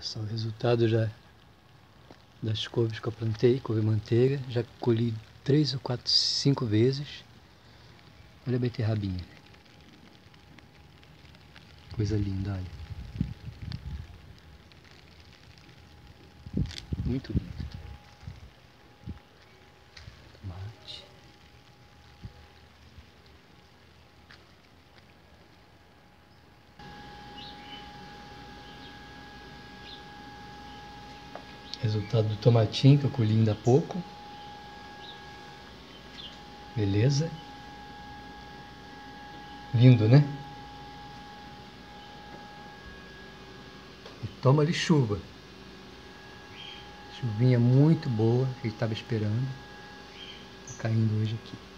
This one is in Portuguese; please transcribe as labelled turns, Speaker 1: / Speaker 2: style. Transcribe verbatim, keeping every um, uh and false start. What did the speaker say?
Speaker 1: só o resultado já das couves que eu plantei, couve-manteiga. Já colhi três ou quatro, cinco vezes. Olha a beterrabinha. Coisa linda, olha. Muito lindo. Tomate. Resultado do tomatinho que eu colhi ainda há pouco. Beleza? Lindo, né? E toma ali chuva. Chuvinha muito boa que a gente estava esperando. Tá caindo hoje aqui.